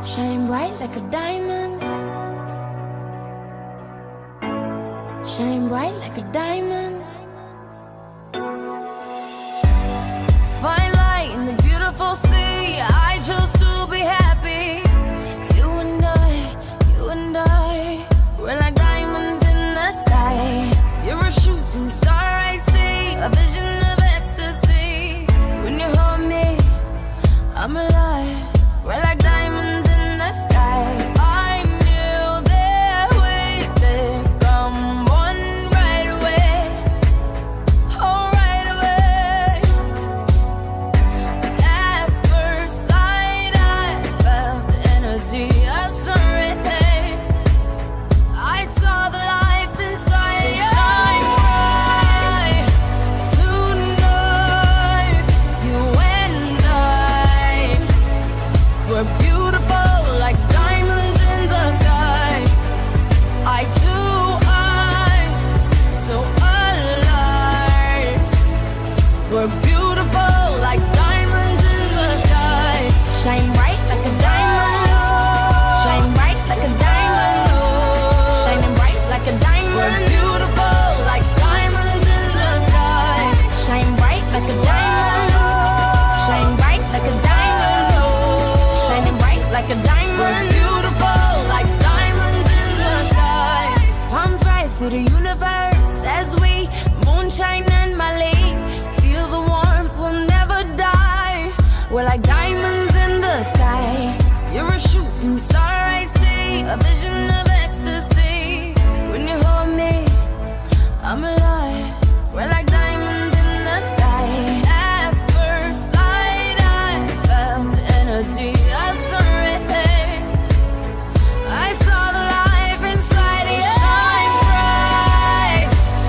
Shine bright like a diamond. Shine bright like a diamond. Find light in the beautiful sea. I chose to be happy. You and I, we're like diamonds in the sky. You're a shooting star, I see, a vision of ecstasy. When you hold me, I'm alive. We're like diamonds in the sky. I knew that we'd become one right away. Oh, right away. At first sight, I felt the energy of sun rays. I saw the life inside you. Shine bright tonight. You and I, we're beautiful like diamonds in the sky. I too, I'm so alive. We're beautiful like diamonds in the sky. Shine bright like a diamond. Shine bright like a diamond. Shining bright like a diamond. We're beautiful like diamonds in the sky. Shine bright like a diamond. Shine bright like a diamond. Shining bright like a diamond. We're beautiful like diamonds in the sky. Palms rise to the universe as we moonshine and Malay. Feel the warmth, we'll never die. We're like diamonds in the sky. You're a shooting star, I see, a vision of ecstasy. When you hold me, I'm alive. We're like diamonds in the sky. At first sight, I felt the energy of sun rays. I saw the life inside you. Shine bright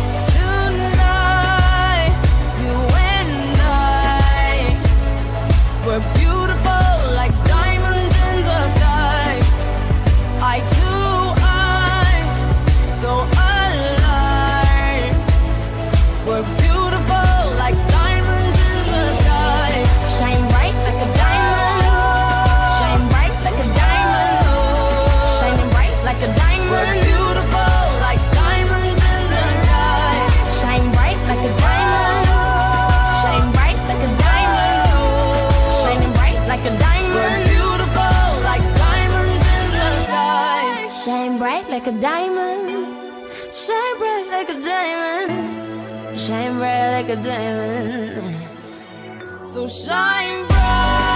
tonight. You and I, we're beautiful like diamonds in the sky. I too, I'm so alive. We're beautiful like diamonds in the sky. Shine bright like a diamond. Shine bright like a diamond. Shining bright like a diamond. We're beautiful like diamonds in the sky. Shine bright like a diamond. Shine bright like a diamond. Shining bright like a diamond. We're beautiful like diamonds in the sky. Shine bright like a diamond. Shine bright like a diamond. Shine bright like a diamond. So shine bright.